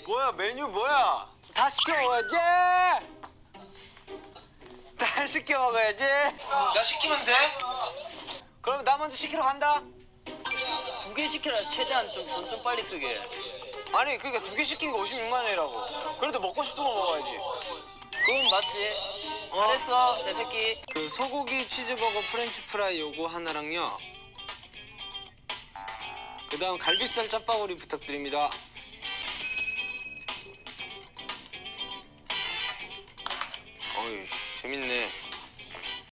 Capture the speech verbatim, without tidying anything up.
뭐야 메뉴 뭐야? 다 시켜 먹어야지. 다 시켜 먹어야지. 나 시키면 돼? 그럼 나 먼저 시키러 간다. 두 개 시켜라. 최대한 좀 돈 좀 빨리 쓰게. 아니 그러니까 두 개 시킨 거 오십육만 원이라고. 그래도 먹고 싶은 거 먹어야지. 그건 맞지. 잘했어 내 새끼. 그 소고기 치즈버거 프렌치 프라이 요거 하나랑요. 그 다음 갈비살 짬바구리 부탁드립니다. 어이 재밌네.